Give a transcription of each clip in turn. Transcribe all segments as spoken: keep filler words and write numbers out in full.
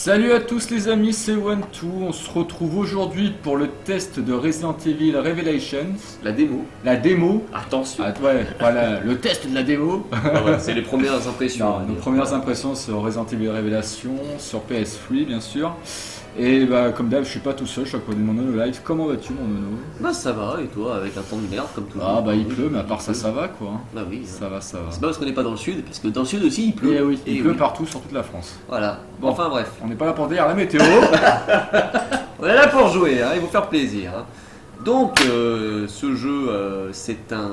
Salut à tous les amis, c'est One Two. On se retrouve aujourd'hui pour le test de Resident Evil Revelations. La démo. La démo. Attention. Ah, ouais, voilà, le test de la démo. Ah ouais, c'est les premières impressions. Non, nos premières impressions sur Resident Evil Revelations, sur P S trois bien sûr. Et bah comme d'hab, je suis pas tout seul, je suis accompagné de mon Nono Live. Comment vas-tu mon Nono? Bah ça va, et toi, avec un temps de merde comme toujours. Ah bah il pleut, mais à part ça, ça va quoi. Bah oui. Ça va, ça va. C'est pas parce qu'on n'est pas dans le sud, parce que dans le sud aussi il pleut. Et oui, il Et pleut oui. partout sur toute la France. Voilà. Bon. Enfin bref. On n'est pas là pour dire la météo. On est là pour jouer, hein, et vous faire plaisir. Hein. Donc euh, ce jeu, euh, c'est un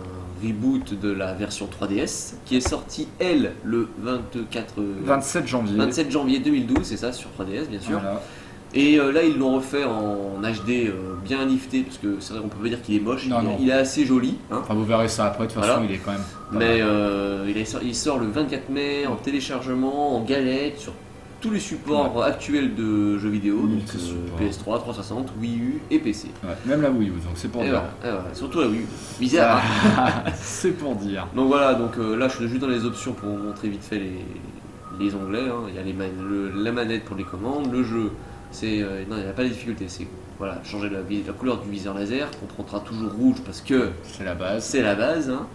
reboot de la version trois D S qui est sorti, elle, le vingt-quatre... vingt-sept janvier. vingt-sept janvier deux mille douze, c'est ça, sur trois D S bien sûr. Voilà. Et euh, là ils l'ont refait en H D euh, bien lifté, parce que c'est vrai qu'on peut pas dire qu'il est moche, Non, il, non. il est assez joli. Hein. Enfin vous verrez ça après, de toute façon Voilà. il est quand même... pas Mais mal. euh, il, est- il sort le vingt-quatre mai en téléchargement, en galette, sur tous les supports Ouais. actuels de jeux vidéo, donc Multi-supports. euh, P S trois, trois cent soixante, Wii U et P C. Ouais, même la Wii U, donc c'est pour Et dire. voilà, et voilà, surtout la Wii U. Bizarre. hein. C'est pour dire. Donc voilà, donc euh, là je suis juste dans les options pour vous montrer vite fait les, les onglets. hein. Il y a les man- le- la manette pour les commandes, le jeu, c'est euh, non il n'y a pas de difficulté, c'est voilà changer la, vi- la couleur du viseur laser, on prendra toujours rouge parce que C'est la base. c'est la base. hein.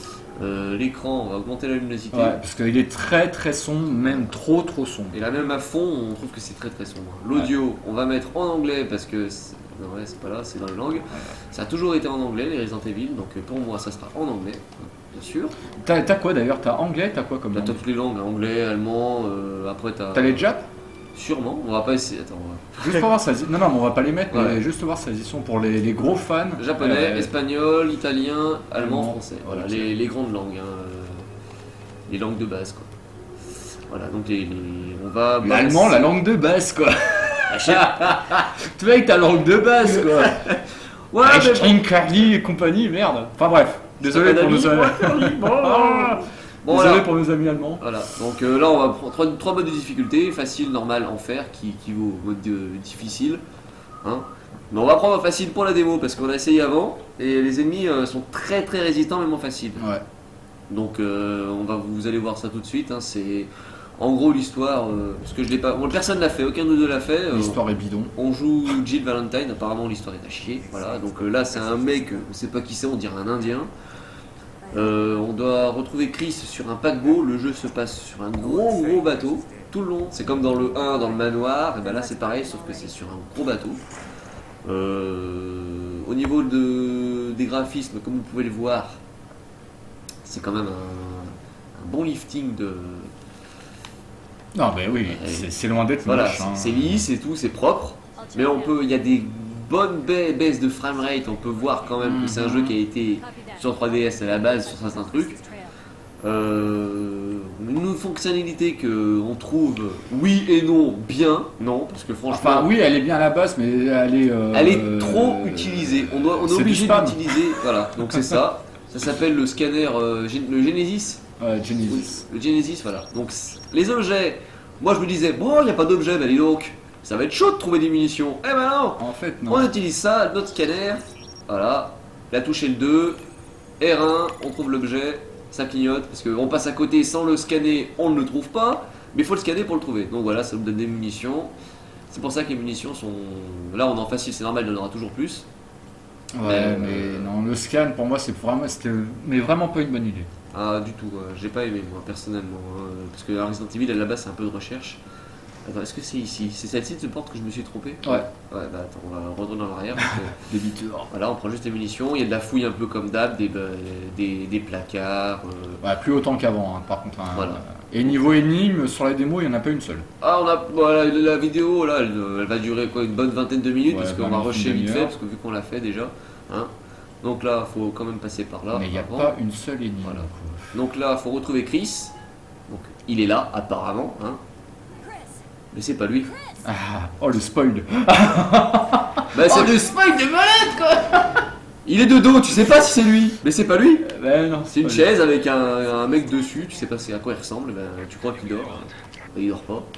Euh, L'écran, on va augmenter la luminosité. Ouais, parce qu'il est très très sombre, même trop trop sombre. Et là même à fond, on trouve que c'est très très sombre. L'audio, on va mettre en anglais parce que c'est- non ouais, c'est pas là, c'est dans les langues. Ça a toujours été en anglais les Resident Evil, donc euh, pour moi ça sera en anglais, bien sûr. T'as t'as quoi d'ailleurs? T'as anglais? T'as quoi comme Là langue? t'as toutes les langues, hein, anglais, allemand, euh, après t'as. T'as les Jap? Sûrement, on va pas essayer. Attends, on Juste pour voir ça. Non, non, mais on va pas les mettre, mais Ouais. juste voir ça. Ils sont pour les, les gros fans. va. Japonais, Euh, espagnol, italien, allemand, allemand, français. Voilà, ok. les, les grandes langues, hein, euh, les langues de base quoi. Voilà, donc les, les- on va. L'allemand, la langue de base quoi. Ah, je sais- Tu vois, avec ta langue de base quoi. Ouais, mais bon. String Carly et compagnie, merde. Enfin bref, désolé pour nos amis. Ah, Bon, désolé voilà. pour nos amis allemands. Voilà, donc euh, là on va prendre trois, trois modes de difficulté, facile, normal, enfer, qui, qui vaut au mode euh, difficile. Hein. Mais on va prendre facile pour la démo parce qu'on a essayé avant et les ennemis euh, sont très très résistants même en facile. Ouais. Donc euh, on va, vous allez voir ça tout de suite. Hein, c'est en gros l'histoire, euh, parce que je l'ai pas, bon, personne l'a fait, aucun de nous deux l'a fait. euh, L'histoire est bidon. on joue Jill Valentine, apparemment l'histoire est à chier. Voilà, donc euh, là c'est un mec, on sait pas qui c'est, on dirait un indien. Euh, on doit retrouver Chris sur un paquebot, le jeu se passe sur un gros gros bateau, tout le long. C'est comme dans le un, dans le manoir, et ben là c'est pareil, sauf que c'est sur un gros bateau. Euh, au niveau de, des graphismes, comme vous pouvez le voir, c'est quand même un, un bon lifting de... Non, mais oui, c'est c'est loin d'être Voilà, moche. c'est hein. c'est lisse et tout, c'est propre. Mais on peut, il y a des bonnes ba- baisses de framerate, on peut voir quand même que c'est un jeu qui a été sur trois D S à la base sur certains trucs. Euh, une fonctionnalité que on trouve oui et non bien, non, parce que franchement, Enfin, oui, elle est bien à la base, mais elle est. euh, elle est trop utilisée. On, doit, on est c'est du obligé spam. d'utiliser. Voilà, donc c'est ça. Ça s'appelle le scanner, euh, Gen- le Genesis. Ouais, Genesis. Le Genesis, voilà. Donc c- les objets, moi je me disais, bon, il n'y a pas d'objets, bah dis donc, ça va être chaud de trouver des munitions. Eh ben non, En fait, non. on utilise ça, notre scanner, voilà, la touche est le deux, R un, on trouve l'objet, ça clignote, parce qu'on passe à côté sans le scanner, on ne le trouve pas, mais il faut le scanner pour le trouver. Donc voilà, ça nous donne des munitions. C'est pour ça que les munitions sont... Là on est en facile, c'est normal, il y en aura toujours plus. Ouais, Euh, mais non, le scan pour moi, c'est vraiment, c'était, mais vraiment pas une bonne idée. Ah du tout, euh, j'ai pas aimé moi personnellement, hein, parce que la Resident Evil à la base c'est un peu de recherche. Attends, est-ce que c'est ici? C'est celle-ci de ce porte que je me suis trompé? Ouais. Ouais, bah attends, on va retourner en arrière. parce que- Débiteur. Voilà, on prend juste les munitions, il y a de la fouille un peu comme d'hab, des, bah, des, des placards. euh. Ouais, plus autant qu'avant, hein, par contre. hein. Voilà. Et niveau énigme, sur la démo, il n'y en a pas une seule. Ah, on a voilà, la vidéo là, elle, elle va durer quoi, une bonne vingtaine de minutes, Ouais, parce qu'on vingt va minutes, rusher une vite fait, demi-heure. parce que vu qu'on l'a fait déjà. Hein. Donc là, faut quand même passer par là. mais il n'y a avant. pas une seule énigme. Voilà. quoi. Donc là, faut retrouver Chris. Donc il est là, apparemment. Hein. Mais c'est pas lui. Ah, oh, le spoil. Bah, c'est le spoil de malade, quoi. Il est de dos, tu sais pas si c'est lui. Mais c'est pas lui. Ben non, C'est une pas chaise avec un, un mec dessus, tu sais pas c'est à quoi il ressemble, ben, tu crois qu'il dort. Ben, il dort pas.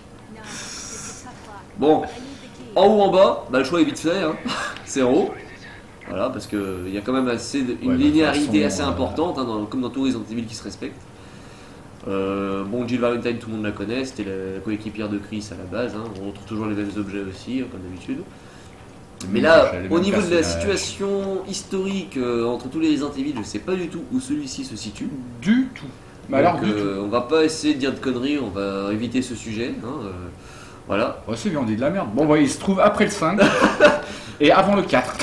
Bon, en haut, en bas, bah, le choix est vite fait, hein. C'est en haut. Voilà, parce qu'il y a quand même assez de- une Ouais, de linéarité toute façon, assez euh, importante, hein, dans- comme dans tout Resident Evil qui se respecte. Euh, bon, Jill Valentine, tout le monde la connaît, c'était la coéquipière de Chris à la base, hein. On retrouve toujours les mêmes objets aussi, hein, comme d'habitude. Mais là, au niveau de la situation historique euh, entre tous les Resident Evil, je sais pas du tout où celui-ci se situe. Du tout. Bah alors, Donc, du euh, tout. on va pas essayer de dire de conneries, on va éviter ce sujet. Hein, euh, voilà. Ouais, c'est bien, on dit de la merde. Bon, bah, il se trouve après le cinq et avant le quatre.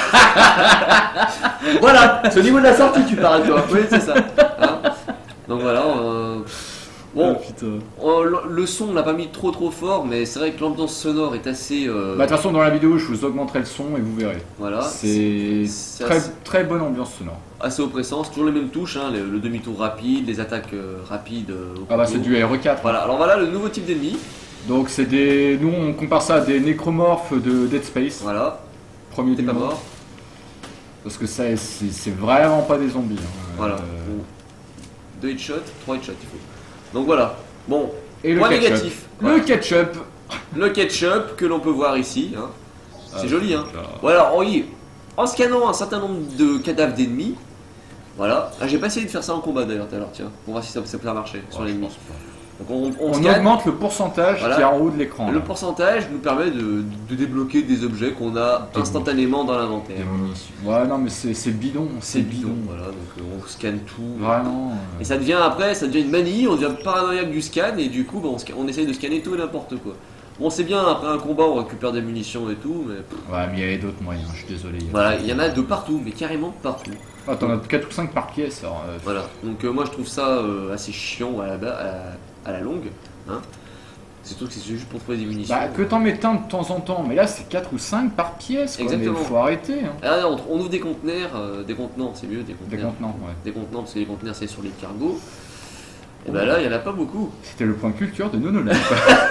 Voilà, c'est au niveau de la sortie, tu parles, toi. Oui, c'est ça. Hein, donc voilà. Euh, bon, Oh, euh, le son, on l'a pas mis trop trop fort, mais c'est vrai que l'ambiance sonore est assez. Euh, Bah, de toute façon, dans la vidéo, je vous augmenterai le son et vous verrez. voilà. C'est c'est très, assez- très bonne ambiance sonore. assez oppressant, c'est toujours les mêmes touches, hein, le, le demi-tour rapide, les attaques euh, rapides. euh, au Ah bah, couteau. c'est du R E quatre. Voilà, alors voilà le nouveau type d'ennemi. Donc, c'est des. Nous, on compare ça à des nécromorphes de Dead Space. Voilà, Premier t'es du pas nom. mort. Parce que ça, c'est c'est vraiment pas des zombies. hein. Voilà. Euh, Bon. Deux headshots, trois headshots il faut. Donc voilà. Bon, Et le point ketchup. négatif. Le Voilà. ketchup. Le ketchup que l'on peut voir ici. Hein. C'est Ah, joli, hein. là. Voilà, oui. En scannant un certain nombre de cadavres d'ennemis. Voilà. Ah, j'ai pas essayé de faire ça en combat d'ailleurs tout à l'heure, tiens. Pour voir si ça, ça peut marcher sur Ouais, je l'ennemi. pense pas. Donc on, on On scanne. augmente le pourcentage Voilà. qui est en haut de l'écran. Le là. pourcentage nous permet de, de débloquer des objets qu'on a Des instantanément dans l'inventaire. Des munitions. Ouais, non, mais c'est c'est bidon. C'est bidon. Voilà, donc euh, on scanne tout. Vraiment. euh, Et ça devient après, ça devient une manie, on devient paranoïaque du scan et du coup bah, on, sca- on essaye de scanner tout et n'importe quoi. Bon c'est bien, après un combat on récupère des munitions et tout, mais pff, Ouais, mais il y avait d'autres moyens, je suis désolé. voilà, il y en a de partout, mais carrément partout. Ah, t'en as quatre ou cinq par pièce. Alors, euh, Voilà, donc euh, moi je trouve ça euh, assez chiant à la, ba- à la, à la longue. Hein. C'est tout que c'est juste pour trouver des munitions. Bah, que t'en mettes un de temps en temps, mais là c'est quatre ou cinq par pièce. Quoi. Exactement. Mais faut arrêter. Hein. Ah, on, on ouvre des conteneurs, euh, des contenants, c'est mieux, des Des conteneurs. contenants, ouais. Des contenants, parce que les conteneurs c'est sur les cargos. Et bah là, il y en a pas beaucoup. C'était le point culture de Nono là.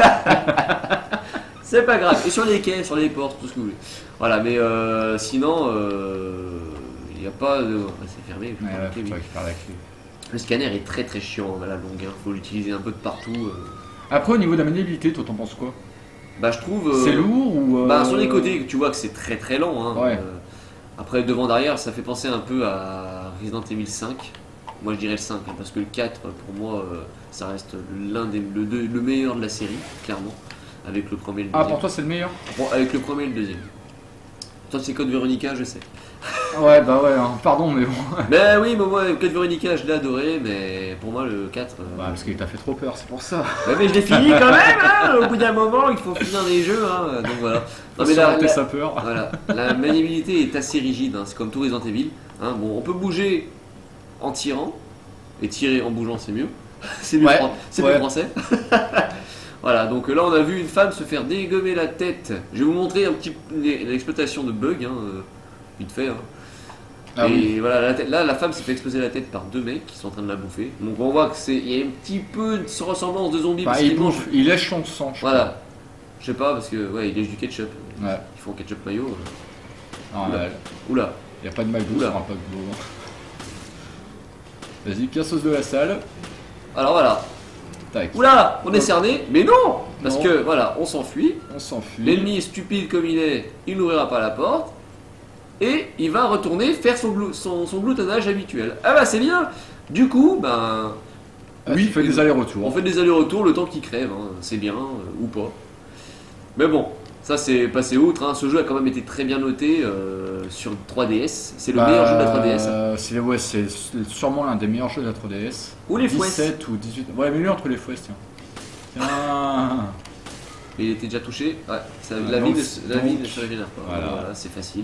C'est pas grave. Et sur les quais, sur les portes, tout ce que vous voulez. Voilà, mais euh, sinon, euh, il n'y a pas de. Ah, c'est fermé. je Ouais, prends ouais, la clé, faut oui. récupérer la clé. Le scanner est très très chiant à la longue. Il faut l'utiliser un peu de partout. euh. Après, au niveau de la maniabilité, toi t'en penses quoi? Bah, je trouve. euh, C'est lourd ou. euh, Bah, sur les côtés, tu vois que c'est très très lent. Hein. Ouais. Euh, après, devant derrière, ça fait penser un peu à Resident Evil cinq. Moi, je dirais le cinq, hein, parce que le quatre, pour moi, euh, ça reste l'un des le, deux- le meilleur de la série, clairement. Avec le premier et le Ah, deuxième. pour toi c'est le meilleur? Bon, avec le premier et le deuxième. Toi, c'est Code Veronica, je sais. Ouais, bah ouais, hein, pardon, mais bon. Mais oui, mais moi, Code Veronica, je l'ai adoré, mais pour moi, le quatre. euh, Bah, parce qu'il t'a fait trop peur, c'est pour ça. Ouais, mais je l'ai fini quand même, hein. Au bout d'un moment, il faut finir les jeux, hein. Donc voilà. Non, mais la, Surmonter la- sa peur. voilà. La maniabilité est assez rigide, hein. C'est comme tout Resident Evil. Hein. Bon, on peut bouger en tirant, et tirer en bougeant, c'est mieux. C'est mieux, Ouais, fran- c'est ouais. mieux français. Voilà, donc là, on a vu une femme se faire dégommer la tête. Je vais vous montrer un petit l'exploitation de bugs, hein, euh, vite fait. Hein. Ah et oui. voilà, la tête- là, la femme s'est fait exploser la tête par deux mecs qui sont en train de la bouffer. Donc on voit que c'est, il y a un petit peu de ressemblance de zombies. Bah, parce il qu'ils bouffe, mangent- il lèche son sang, je Voilà. Je sais pas parce que ouais, il lèche du ketchup. crois. Ouais. Ils font ketchup mayo. euh. Non, Oula. là, Oula. y a pas de McDo Oula. sur un paquebot. Vas-y, cassos de la salle. Alors voilà. Tac. Oula, on est cerné, mais non, parce Non. que voilà, on s'enfuit. On s'enfuit. L'ennemi est stupide comme il est, il n'ouvrira pas la porte. Et il va retourner faire son, glou- son, son gloutonnage habituel. Ah bah c'est bien. Du coup, ben, Ah, oui, il fait des allers-retours. on fait des allers-retours le temps qu'il crève. Hein. C'est bien euh, ou pas. Mais bon, ça c'est passé outre. Hein. Ce jeu a quand même été très bien noté euh, sur trois D S. C'est le Bah, meilleur jeu de la trois D S. C'est ouais, c'est sûrement l'un des meilleurs jeux de la trois D S. Ou les fouets. dix-sept ou dix-huit. Ouais, mais lui entre les fouets, tiens. Tiens. Il était déjà touché. Ouais, ça, Ah, la donc- vie ne, la vie donc, ne se régénère pas. voilà. Voilà, c'est facile.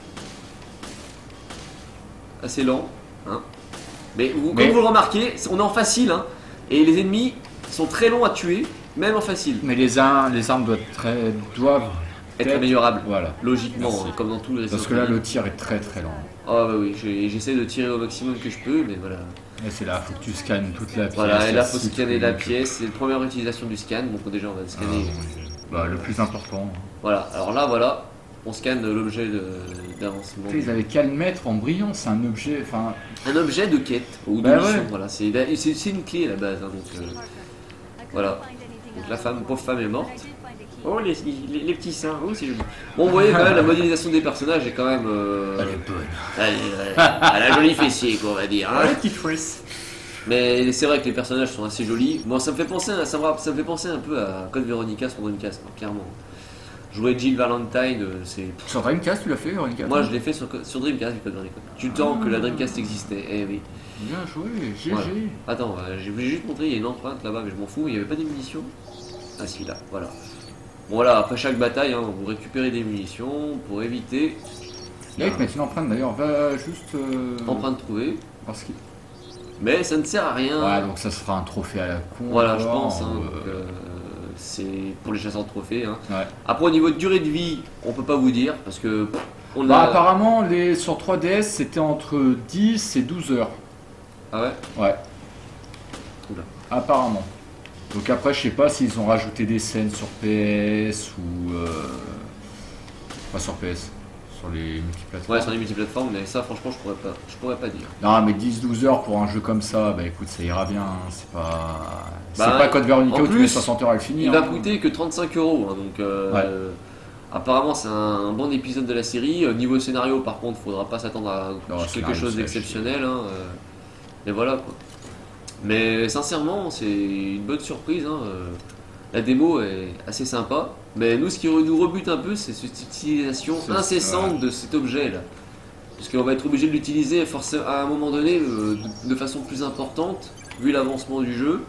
Assez lent. Hein. Mais, vous, Mais- comme vous le remarquez, on est en facile. Hein, et les ennemis sont très longs à tuer, même en facile. Mais les, armes, les armes doivent, très, doivent Être améliorable. Voilà. Logiquement, Merci. hein, comme dans tous les Parce que là, le tir est très très lent. Ah bah oui, j'ai- j'essaie de tirer au maximum que je peux, mais voilà. Et c'est là, faut que tu scannes toute la pièce. Voilà, et là, la faut cycle, scanner la donc, pièce. C'est la première utilisation du scan. Donc déjà, on va ah, scanner. bah, le plus important. Voilà, alors là, voilà. On scanne l'objet de- d'avancement. Ils avaient qu'à le mettre en brillant, c'est un objet. Enfin, Un objet de quête ou de Bah mission, ouais. voilà. C'est c'est- c'est une clé à la base. hein, donc, euh, voilà. Donc la femme, pauvre femme est morte. Oh, les, les- les petits seins, oh, c'est joli. Bon, vous voyez quand même, la modélisation des personnages est quand même. euh, elle est bonne. Elle, est- elle a joli fessier, quoi, on va dire. hein. petite fouesse. Mais c'est vrai que les personnages sont assez jolis. Bon, ça me fait penser, à- ça me, rapp- ça me fait penser un peu à Code Veronica sur Dreamcast, hein, clairement. Jouer Jill Valentine, euh, c'est. Sur Dreamcast, tu l'as fait, Veronica? Moi, je l'ai fait sur, sur Dreamcast, Code Veronica. Du temps que la Dreamcast existait. Eh oui. Bien joué, G G. Voilà. Attends, euh, je voulais juste montrer, il y a une empreinte là-bas, mais je m'en fous. Il n'y avait pas des munitions. Ah si, là, voilà. Bon, voilà, après chaque bataille, hein, vous récupérez des munitions pour éviter. Là, ils te mettent une empreinte d'ailleurs, va juste. Euh... Empreinte trouvée. Parce qu'il- Mais ça ne sert à rien. Ouais, donc ça se fera un trophée à la con. Voilà, je alors, pense. Hein, euh, donc, euh, c'est pour les chasseurs de trophées. Hein. Ouais. Après, au niveau de durée de vie, on peut pas vous dire parce que pff, on Bah, a. apparemment, les... sur trois D S, c'était entre dix et douze heures. Ah ouais. Ouais. Oula. Apparemment. Donc après, je sais pas s'ils ont rajouté des scènes sur P S ou. Euh... Pas sur P S, sur les multiplateformes. Ouais, sur les multiplateformes, mais ça, franchement, je pourrais pas. Je pourrais pas dire. Non, mais dix douze heures pour un jeu comme ça, bah écoute, ça ira bien. hein, C'est pas. C'est Bah, pas Code Veronica en où tu plus, mets soixante heures à le finir. Il va hein. coûter que trente-cinq euros. Hein, donc, euh, Ouais. euh, apparemment, c'est un bon épisode de la série. Euh, niveau scénario, par contre, faudra pas s'attendre à Non, quelque scénario, chose ça va d'exceptionnel. Hein, euh, et voilà quoi. Mais sincèrement, c'est une bonne surprise. Hein, euh, la démo est assez sympa. Mais nous, ce qui re- nous rebute un peu, c'est cette utilisation C'est- incessante ouais. de cet objet-là. Parce qu'on va être obligé de l'utiliser forcément à un moment donné euh, de, de façon plus importante, vu l'avancement du jeu.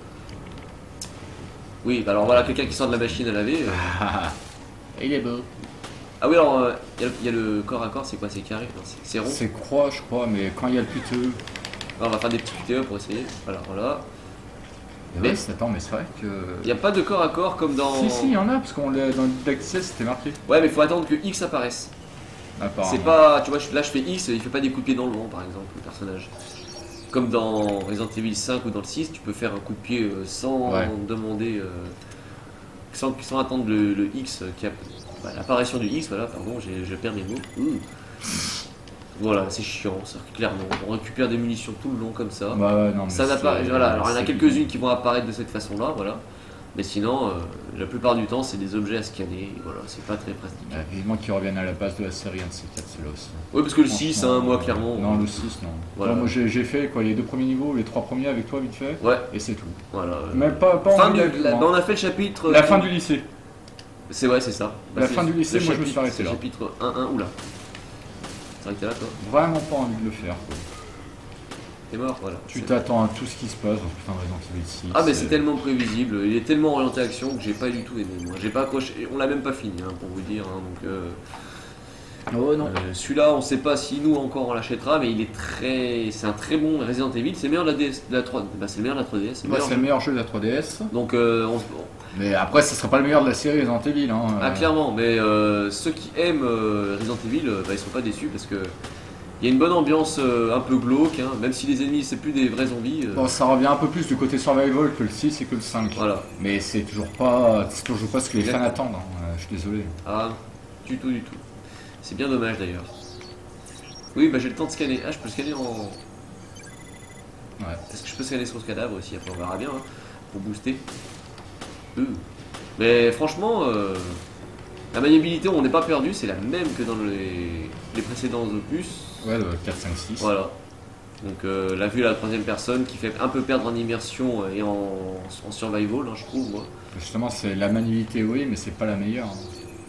Oui, bah alors voilà, quelqu'un qui sort de la machine à laver. euh. Il est beau. Ah oui, alors euh, il y, a le- il y a le corps à corps, c'est quoi? C'est carré? Non, c'est- C'est rond? C'est croix, je crois, mais quand il y a le puteux. Alors, on va faire des petits Q T E pour essayer. Voilà, voilà. Mais Mais- c'est- attends, mais c'est vrai que. Il n'y a pas de corps à corps comme dans. Si, si, il y en a, parce qu'on l'a dans le Didacticiel, c'était marqué. Ouais, mais il faut attendre que X apparaisse. Apparemment. C'est pas. Tu vois, je- là je fais X, il fait pas des coups de pied dans le vent par exemple, le personnage. Comme dans Resident Evil cinq ou dans le six, tu peux faire un coup de pied euh, sans Ouais. demander. euh, sans, sans attendre le, le X qui a. Bah, l'apparition du X, voilà, pardon, j'ai- je perds mes mots. Ouh. Voilà, c'est chiant, ça, clairement. On récupère des munitions tout le long comme ça. Bah ouais, non, mais Ça n'apparaît. c'est- Voilà, alors il y en a c'est quelques-unes qui vont apparaître de cette façon-là, voilà. Mais sinon, euh, la plupart du temps, c'est des objets à scanner, et voilà, c'est pas très pratique. Ouais, vivement qu'ils reviennent à la base de la série, un de ces quatre, c'est là aussi. Oui, parce que le six, hein, Franchement, moi, euh, clairement. Non, euh, le six, non. Voilà. Bon, moi j'ai j'ai fait quoi, les deux premiers niveaux, les trois premiers avec toi, vite fait, Ouais, et c'est tout. voilà. euh, Mais pas, pas fin envie du- d'aller plus la- loin. bah, on a fait le chapitre. La fin du lycée. C'est ouais, c'est ça. Bah, La c'est- fin du lycée, le moi, je me suis chapitre- arrêté c'est le là. chapitre un un, oula. C'est vrai que t'es là, toi. Vraiment pas envie de le faire. quoi. T'es mort, voilà. Tu C'est- t'attends à tout ce qui se passe dans putain de Resident Evil six. Ah, mais c'est tellement prévisible, il est tellement orienté action que j'ai pas du tout aimé, moi. J'ai pas accroché, on l'a même pas fini, hein, pour vous dire, hein, donc. euh, Oh non. Euh, Celui-là, on sait pas si nous encore on l'achètera, mais il est très, c'est un très bon Resident Evil. C'est le meilleur de la, D S, de la trois, bah, c'est le meilleur de la trois D S. c'est le Bah, meilleur c'est le jeu. meilleur jeu de la trois D S. Donc, euh, on se- Mais après, ce sera pas le meilleur de la série Resident Evil. Hein. ah clairement, mais euh, ceux qui aiment euh, Resident Evil, euh, bah, ils sont pas déçus parce que il y a une bonne ambiance euh, un peu glauque, hein, même si les ennemis c'est plus des vrais zombies. euh, Bon, ça revient un peu plus du côté survival que le six et que le cinq. Voilà. Mais c'est toujours pas, c'est toujours pas ce que les fans Exactement. attendent. hein. Euh, Je suis désolé. Ah, du tout, du tout. C'est bien dommage d'ailleurs. Oui, bah j'ai le temps de scanner. Ah, je peux scanner en. Ouais. Est-ce que je peux scanner sur ce cadavre aussi? Après, on verra bien, hein, pour booster. Euh. Mais franchement, euh, la maniabilité, on n'est pas perdu, c'est la même que dans les, les précédents opus. Ouais, le quatre, cinq, six. Voilà. Donc, euh, la vue à la troisième personne qui fait un peu perdre en immersion et en, en survival, hein, je trouve, moi. Justement, c'est la maniabilité, oui, mais c'est pas la meilleure. hein.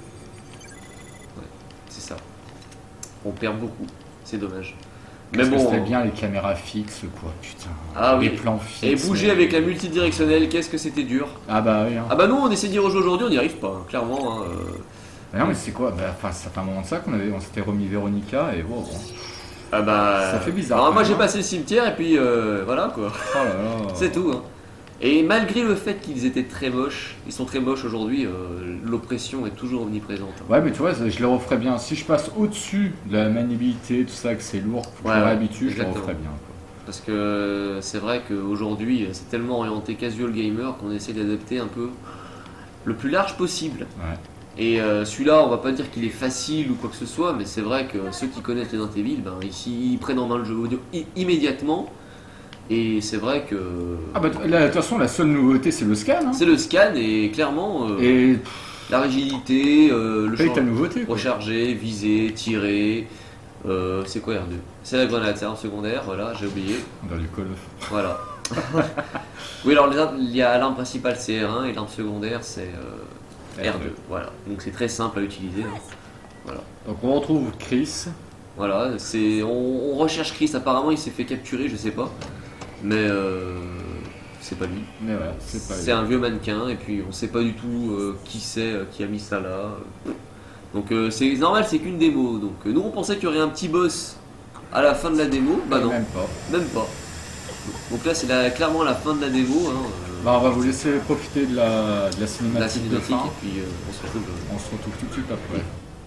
C'est ça. On perd beaucoup, c'est dommage. Mais Parce que bon. c'était euh, bien les caméras fixes, quoi, putain. Ah les oui. plans Et fixes. bouger mais- avec la multidirectionnelle, qu'est-ce que c'était dur. Ah bah oui. Hein. Ah bah nous, on essaie d'y rejouer aujourd'hui, on n'y arrive pas, hein, clairement. hein, euh. Mais non, mais c'est quoi bah, enfin, ça fait un moment de ça qu'on avait, on s'était remis Véronica et wow, bon. Ah bah. Ça fait bizarre, Alors, moi quand j'ai même, hein. passé le cimetière et puis euh, voilà quoi. Oh là là. C'est tout. Hein. Et malgré le fait qu'ils étaient très moches, ils sont très moches aujourd'hui, euh, l'oppression est toujours omniprésente. hein. Ouais, mais tu vois, je le referais bien. Si je passe au-dessus de la maniabilité, tout ça, que c'est lourd, faut que Ouais, je me ouais, réhabitue, je le exactement. referais bien. Quoi. Parce que c'est vrai qu'aujourd'hui c'est tellement orienté casual gamer qu'on essaie d'adapter un peu le plus large possible. Ouais. Et euh, celui-là, on va pas dire qu'il est facile ou quoi que ce soit, mais c'est vrai que ceux qui connaissent Resident Evil, ben, ici, ils prennent en main le jeu audio i- immédiatement. Et c'est vrai que Ah bah, là, de toute façon, la seule nouveauté, c'est le scan. Hein. c'est le scan et clairement euh, Et la rigidité, euh, le paye champ ta nouveauté. Quoi. recharger, viser, tirer. euh, c'est quoi R deux? C'est la grenade, c'est arme secondaire, voilà, j'ai oublié. On a du Call of. Voilà. Oui, alors les armes- il y a l'arme principale c'est R un et l'arme secondaire c'est euh, R deux. Voilà, donc c'est très simple à utiliser. hein. Voilà, Donc on retrouve Chris. voilà. C'est on, on recherche Chris. Apparemment, il s'est fait capturer, je sais pas, mais euh, c'est pas lui. Mais voilà, c'est pas C'est un vieux mannequin et puis on sait pas du tout euh, qui c'est euh, qui a mis ça là. Donc euh, c'est normal, c'est qu'une démo. Donc euh, nous on pensait qu'il y aurait un petit boss à la fin de la démo. Bah non, Même pas. même pas. Donc là c'est la- clairement la fin de la démo. Hein, euh, Bah, on va vous laisser profiter de la, de la la cinématique de cinématique fin. et puis euh, on se retrouve. euh, On se retrouve tout de suite après.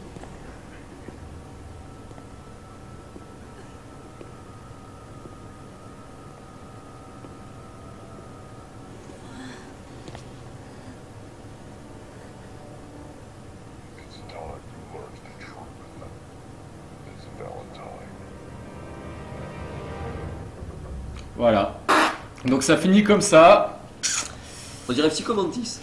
It's time you learned the truth. It's Valentine. Voilà. Donc ça finit comme ça. On dirait Psychomantis.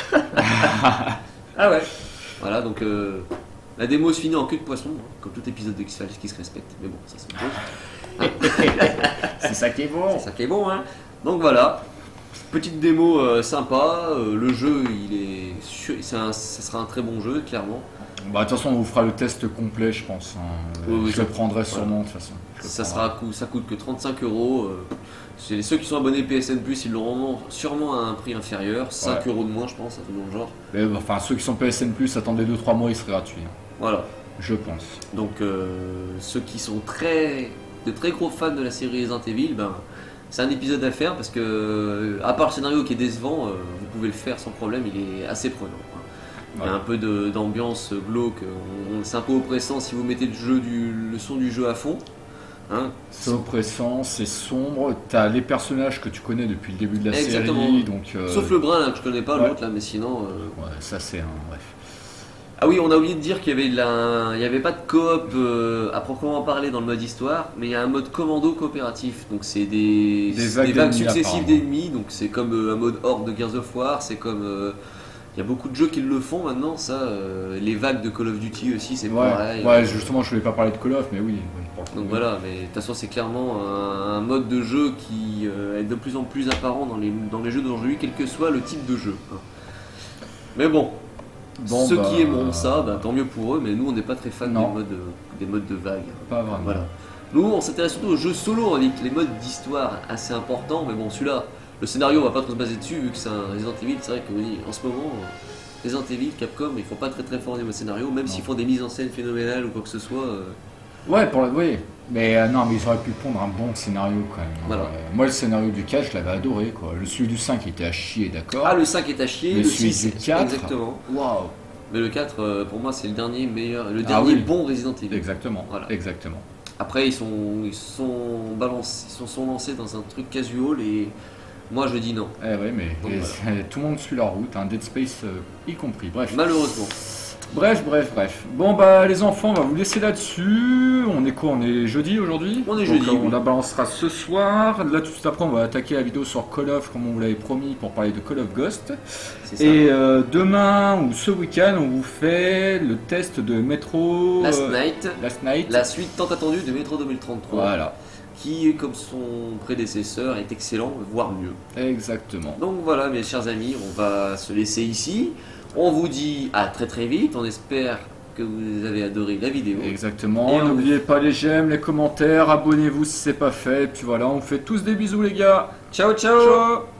Ah ouais. Voilà donc euh, la démo se finit en queue de poisson, hein, comme tout épisode de X-Files qui se respecte. Mais bon, ça c'est une chose. C'est ça qui est bon. C'est ça qui est bon, hein. Donc voilà, petite démo euh, sympa. euh, le jeu, il est, sûr- c'est un- ça sera un très bon jeu, clairement. Bah de toute façon on vous fera le test complet je pense. hein. Oui, oui, je ça- le prendrai sûrement de toute façon. Je le Ça prendrai. sera, à coût- ça coûte que trente-cinq euros. euh, c'est ceux qui sont abonnés P S N plus, ils l'auront sûrement à un prix inférieur, cinq Ouais. euros de moins, je pense, un truc dans le genre. Mais, bah, enfin ceux qui sont P S N plus, attendez deux trois mois, il sera gratuit. hein. Voilà. Je pense. Donc euh, ceux qui sont très, de très gros fans de la série Resident Evil, ben c'est un épisode à faire parce que euh, à part le scénario qui est décevant, euh, vous pouvez le faire sans problème, il est assez prenant. hein. Il y a Ouais. un peu de- d'ambiance glauque, on- c'est un peu oppressant si vous mettez le, jeu du, le son du jeu à fond. Hein. C'est oppressant, c'est sombre, t'as les personnages que tu connais depuis le début de la Exactement. série, donc... euh, Sauf le brun là, que je connais pas, ouais. l'autre là, mais sinon... euh, Ouais, ça c'est un... bref. Ah oui, on a oublié de dire qu'il y avait, de la- il y avait pas de coop euh, à proprement parler dans le mode histoire, mais il y a un mode commando coopératif. Donc c'est des, Des c'est vagues des vagues d'ennemis, successives apparemment. d'ennemis. Donc c'est comme euh, un mode horde de Gears of War, c'est comme... euh, il y a beaucoup de jeux qui le font maintenant, ça. euh, les vagues de Call of Duty aussi, c'est Ouais, pareil. ouais, justement je voulais pas parler de Call of, mais oui. oui, pour le coup, Donc oui. voilà, mais de toute façon c'est clairement un, un mode de jeu qui euh, est de plus en plus apparent dans les, dans les jeux d'aujourd'hui, quel que soit le type de jeu. hein. Mais bon, Bon, ceux bah, qui aimeront ça, bah, tant mieux pour eux, mais nous on n'est pas très fans des Non. modes, euh, des modes de vagues. Pas vraiment. Voilà. Nous on s'intéresse surtout aux jeux solo avec les modes d'histoire assez importants, mais bon celui-là, le scénario on va pas trop se baser dessus vu que c'est un Resident Evil, c'est vrai que oui, en ce moment, euh, Resident Evil, Capcom, ils font pas très très fort au niveau scénario, même s'ils font des mises en scène phénoménales ou quoi que ce soit. euh, Ouais, pour la... oui. Mais euh, non, mais ils auraient pu pondre un bon scénario quand même. Voilà. Euh, moi, le scénario du quatre, je l'avais adoré, quoi. Le celui du cinq, il était à chier, d'accord. Ah, le cinq est à chier, Mais le celui six, du quatre, exactement. Waouh. Mais le quatre, euh, pour moi, c'est le dernier meilleur, le Ah dernier oui. bon Resident Evil. Exactement. Voilà. Exactement. Après, ils sont, ils sont balancés, ils sont, sont lancés dans un truc casual et moi, je dis non. Eh ouais, mais Donc, et voilà. c'est- tout le monde suit leur route, hein, Dead Space euh, y compris. Bref. Malheureusement. Bref, bref, bref. Bon, bah, les enfants, on va vous laisser là-dessus. On est quoi? On est jeudi aujourd'hui? On est Donc, jeudi, euh, On oui. la balancera ce soir. Là, tout de suite après, on va attaquer la vidéo sur Call of, comme on vous l'avait promis, pour parler de Call of Ghost. C'est ça. Et euh, demain ou ce week-end, on vous fait le test de Metro. Last euh, Night, Last Night. la suite tant attendue de Metro deux mille trente-trois, Voilà, qui, comme son prédécesseur, est excellent, voire mieux. exactement. Donc voilà, mes chers amis, on va se laisser ici. On vous dit à très très vite. On espère que vous avez adoré la vidéo. Exactement. Et on- N'oubliez pas les j'aime, les commentaires, abonnez-vous si c'est pas fait. Et puis voilà, on vous fait tous des bisous, les gars. Ciao, ciao. Ciao.